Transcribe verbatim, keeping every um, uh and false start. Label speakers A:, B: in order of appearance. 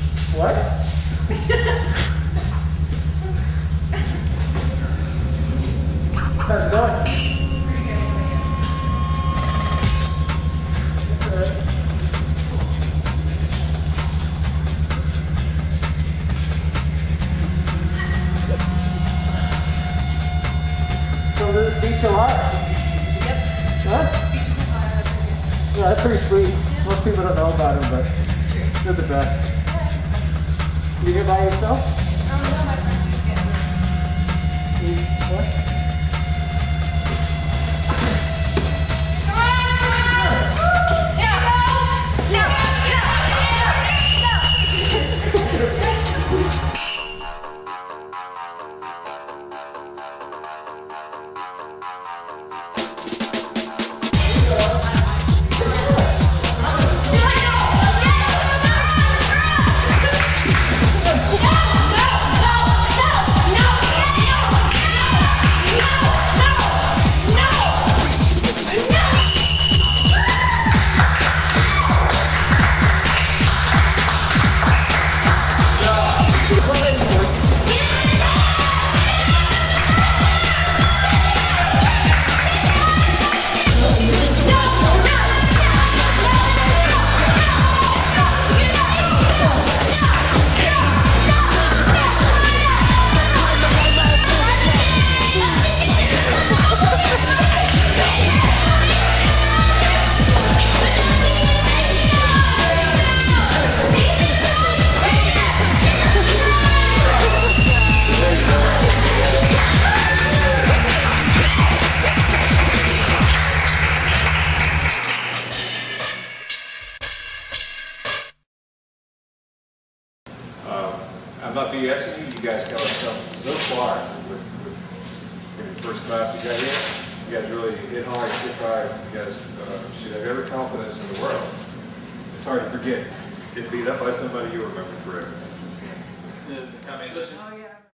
A: What? How's it going? Go to this beach a lot?
B: Yep.
A: Huh? Yeah, that's pretty sweet. Most people don't know about them, but they're the best. You here by yourself?
B: Um, no, my friends are just getting
A: You, what?
C: I'm not BSing you, you guys got yourself so far with, with, with the first class you got here. You guys really hit hard, hit hard. You guys uh, should have every confidence in the world. It's hard to forget. Get beat up by somebody you remember forever.
D: I mean, listen. Oh, yeah.